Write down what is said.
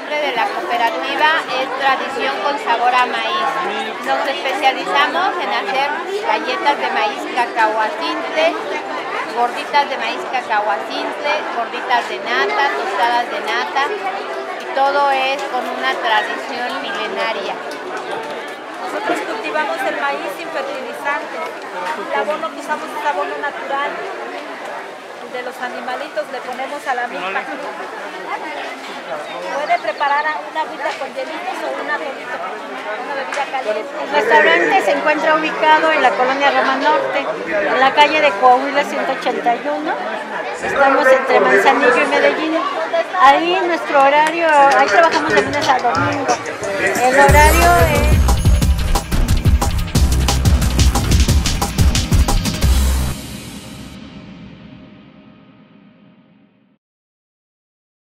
nombre de la cooperativa es Tradición con Sabor a Maíz. Nos especializamos en hacer galletas de maíz cacahuacintle, gorditas de maíz cacahuacintle, gorditas de nata, tostadas de nata, y todo es con una tradición milenaria. Nosotros cultivamos el maíz sin fertilizantes. El abono que usamos es abono natural. De los animalitos le ponemos a la milpa. Puede preparar una agüita con hielitos o una bebida caliente. El restaurante se encuentra ubicado en la colonia Roma Norte, en la calle de Coahuila 181. Estamos entre Manzanillo y Medellín. Ahí nuestro horario, ahí trabajamos de lunes a domingo. El horario es